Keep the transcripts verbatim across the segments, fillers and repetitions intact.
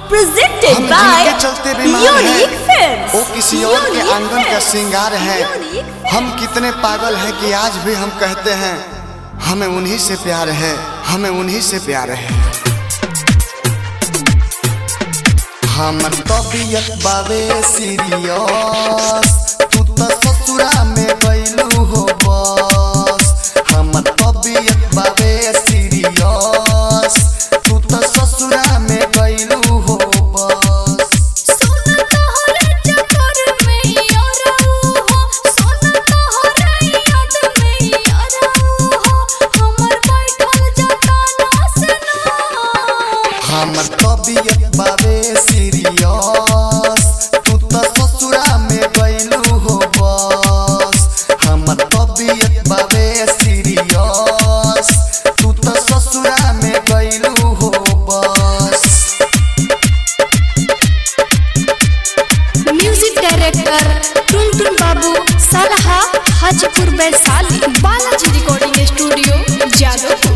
Presented हम by जिनके चलते बीमार Unique हैं, Films। वो किसी और के Unique आंगन का Films। श्रृंगार है। Unique Films। हम कितने पागल हैं कि आज भी हम कहते हैं हमें उन्हीं से प्यार है, हमें उन्हीं से प्यार है। हमर तबीयत बावे सीरियस, तू तो ससुरा में गइलू हो बस। हमर तबीयत बावे सीरियस, तू तो ससुरा में गइलू हो बस। सोना तोहरे चक्कर में यारो हो, सोना तोहरे याद में यारो हो, हमर बैठल जाता ना से ना। हमर तबीयत बावे सीरियस, तू तो ससुरा में गइलू हो बस। हमर तबीयत बावे सीरियस, तू तो ससुरा में गइलू हो बस। Music director Tuntun Babu Salha Hajipur Vaishali, Balaji recording studio Jadavpur.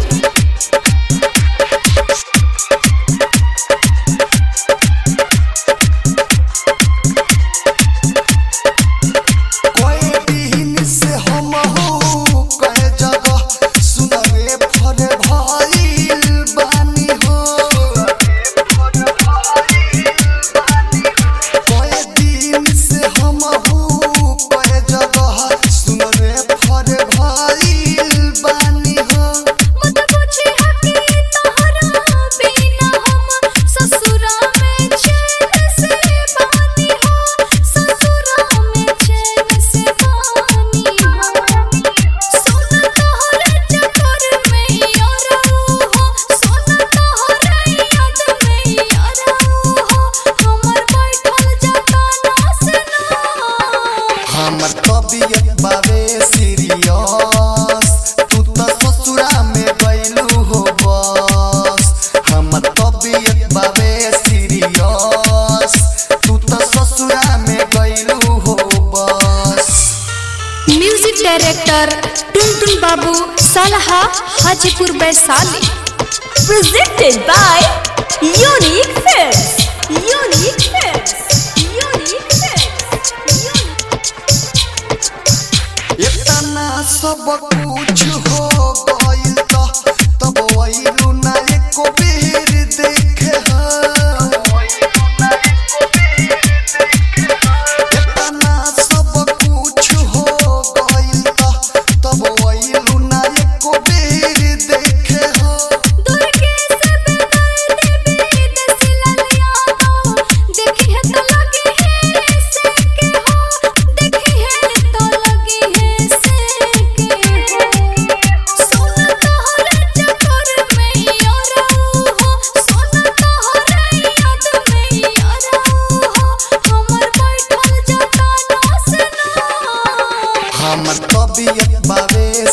हमर तबीयत बावे सीरियस, तू तो ससुरा में गइलू हो बस। हमर तबीयत बावे सीरियस, तू तो ससुरा में गइलू हो बस। Music director Tuntun Babu Salha Hajipur Vaishali. Presented by Unique Films। Unique Films। Unique Films। इतना सब कुछ हो गइल त तब वैलू ना एको बेर देखे ह। इतना सब कुछ हो गइल त तब वैलू ना एको बेर देखे ह। दुर्गे से बेदर्द बेद सिललिया हो, देखी है तो लगी है से के हो, देखी है तो लगी है से के हो। सोना तोहरे चक्कर में यारो हो, सोना तोहरे याद में यारो हो, हमर बैठल जाता ना से ना। हमर तबीयत बावे